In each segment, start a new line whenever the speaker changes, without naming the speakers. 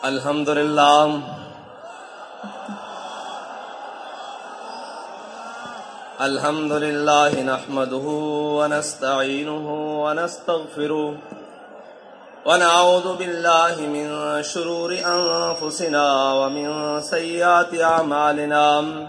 الحمدللہ الحمدللہ نحمده ونستعینه ونستغفره ونعوذ باللہ من شرور انفسنا ومن سیئات اعمالنا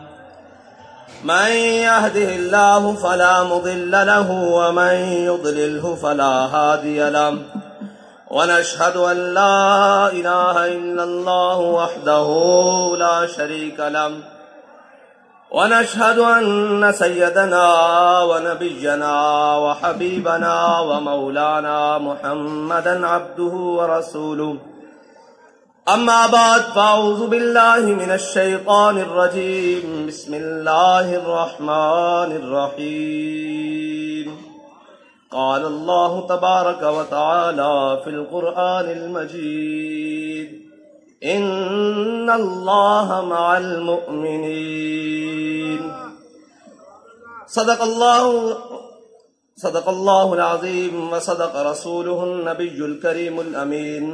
من يهده الله فلا مضل له ومن يضلله فلا هادي له ونشهد أن لا إله إلا الله وحده لا شريك له ونشهد أن سيدنا ونبينا وحبيبنا ومولانا محمدا عبده ورسوله أما بعد فأعوذ بالله من الشيطان الرجيم بسم الله الرحمن الرحيم قال الله تبارك وتعالى في القرآن المجيد إن الله مع المؤمنين صدق الله العظيم وصدق رسوله النبي الكريم الأمين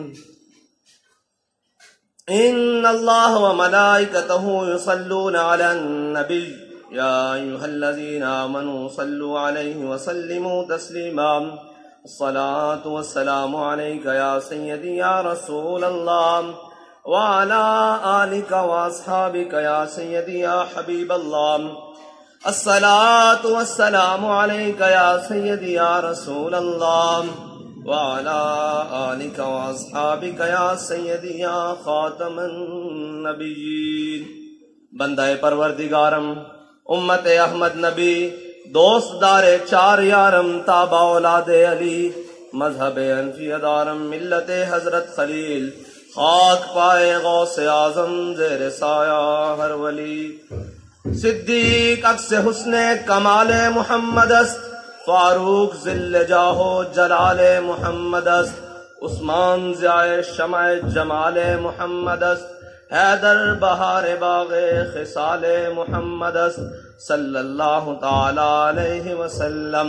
إن الله وملائكته يصلون على النبي يا أيها الذين آمنوا صلوا عليه وسلموا تسليما الصلاة والسلام عليك يا سيدي يا رسول الله وعلى آلك وأصحابك يا سيدي يا حبيب الله الصلاة والسلام عليك يا سيدي يا رسول الله وعلى آلك وأصحابك يا سيدي يا خاتم النبيين بندہ پروردگارم امت احمد نبی دوست دار چار یارم تابع اولاد علی مذہب انفی دارم ملت حضرت خلیل خاک پائے غوث اعظم زیر سایہ ہر ولی صدیق عکس حسن کمال محمد است فاروق ذل جاہو جلال محمد است عثمان ضیاء شمع جمال محمد است حیدر بہار باغ خصال محمد است صلی اللہ تعالی علیہ وسلم.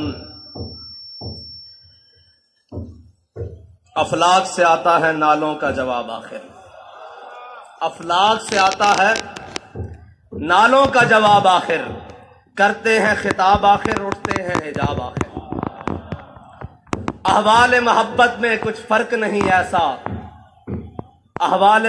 افلاک سے آتا ہے نالوں کا جواب آخر، افلاک سے آتا ہے نالوں کا جواب آخر، کرتے ہیں خطاب آخر، اٹھتے ہیں حجاب آخر. احوال محبت میں کچھ فرق نہیں ایسا، احوال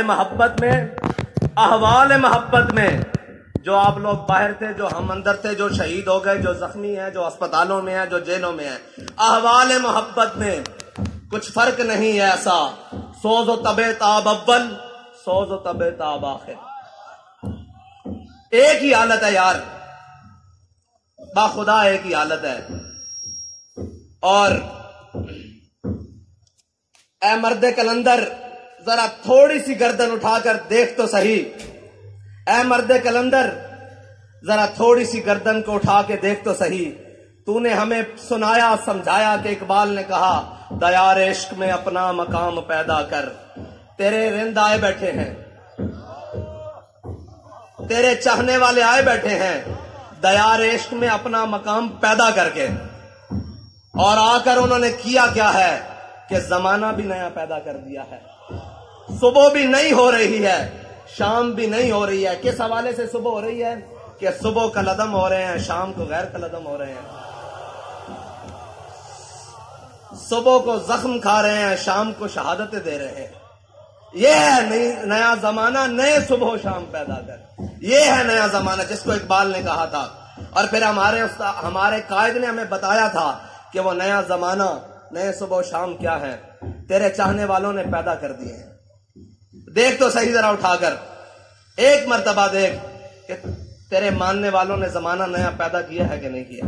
محبت میں جو آپ لوگ باہر تھے، جو ہم اندر تھے، جو شہید ہو گئے، جو زخمی ہیں، جو اسپتالوں میں ہیں، جو جیلوں میں ہیں، احوال محبت میں کچھ فرق نہیں ایسا. سوز و تب تاب اول، سوز و تب تاب آخر، ایک ہی حالت ہے یار، باخدا ایک ہی حالت ہے. اور اے مرد کلندر ذرا تھوڑی سی گردن اٹھا کر دیکھ تو صحیح، اے مرد کلندر ذرا تھوڑی سی گردن کو اٹھا کے دیکھ تو صحیح. تو نے ہمیں سنایا سمجھایا کہ اقبال نے کہا دیار عشق میں اپنا مقام پیدا کر. تیرے رند آئے بیٹھے ہیں، تیرے چاہنے والے آئے بیٹھے ہیں دیار عشق میں اپنا مقام پیدا کر کے. اور آ کر انہوں نے کیا کیا ہے کہ زمانہ بھی نیا پیدا کر دیا ہے. صبح بھی نہیں ہو رہی ہے، شام بھی نہیں ہو رہی ہے. کس حوالے سے صبح ہو رہی ہے کہ صبح کا لدم ہو رہے ہیں، شام کو غیر کا لدم ہو رہے ہیں. صبح کو زخم کھا رہے ہیں، شام کو شہادتیں دے رہے ہیں. یہ ہے نیا زمانہ، نئے صبح و شام پیدا کر. یہ ہے نیا زمانہ جس کو اقبال نے کہا تھا. اور پھر ہمارے قائد نے ہمیں بتایا تھا کہ وہ نیا زمانہ، نئے صبح و شام کیا ہے، تیرے چاہنے والوں نے پیدا کر دیے ہیں. دیکھ تو صحیح ذرا اٹھا کر، ایک مرتبہ دیکھ کہ تیرے ماننے والوں نے زمانہ نیا پیدا کیا ہے کہ نہیں کیا.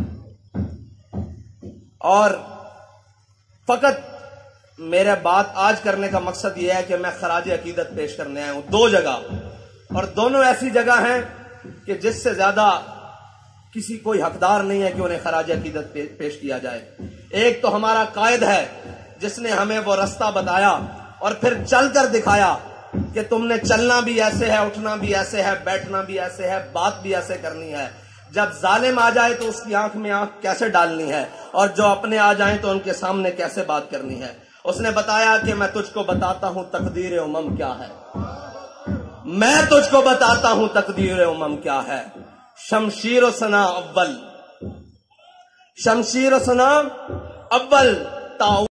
اور فقط میرا بات آج کرنے کا مقصد یہ ہے کہ میں خراج عقیدت پیش کرنے آیا ہوں دو جگہ، اور دونوں ایسی جگہ ہیں کہ جس سے زیادہ کسی کوئی حقدار نہیں ہے کہ انہیں خراج عقیدت پیش کیا جائے. ایک تو ہمارا قائد ہے جس نے ہمیں وہ رستہ بتایا اور پھر چل کر دکھایا کہ تم نے چلنا بھی ایسے ہے، اٹھنا بھی ایسے ہے، بیٹھنا بھی ایسے ہے، بات بھی ایسے کرنی ہے. جب ظالم آ جائے تو اس کی آنکھ میں آنکھ کیسے ڈالنی ہے، اور جو اپنے آ جائیں تو ان کے سامنے کیسے بات کرنی ہے. اس نے بتایا کہ میں تجھ کو بتاتا ہوں تقدیر امم کیا ہے، میں تجھ کو بتاتا ہوں تقدیر امم کیا ہے. شمشیر و سنا اول، شمشیر و سنا اول